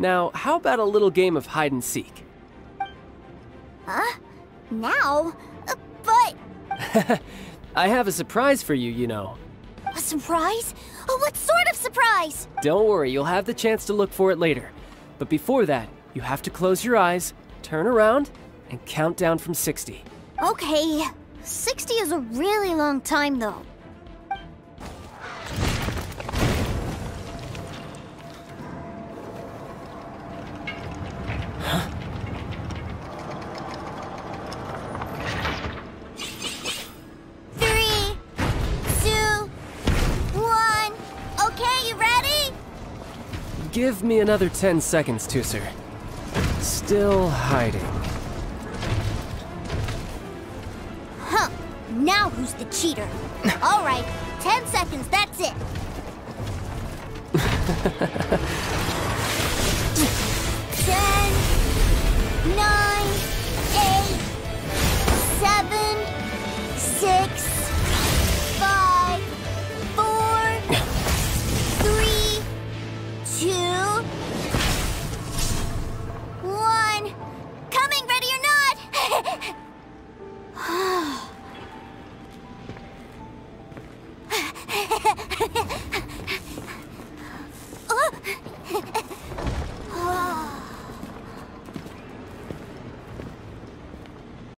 Now, how about a little game of hide and seek? Huh? Now? But... I have a surprise for you, you know. A surprise? Oh, what sort of surprise? Don't worry, you'll have the chance to look for it later. But before that, you have to close your eyes, turn around, and count down from 60. Okay. 60 is a really long time, though. Give me another 10 seconds, Teucer. Still hiding. Huh. Now who's the cheater? All right, 10 seconds, that's it.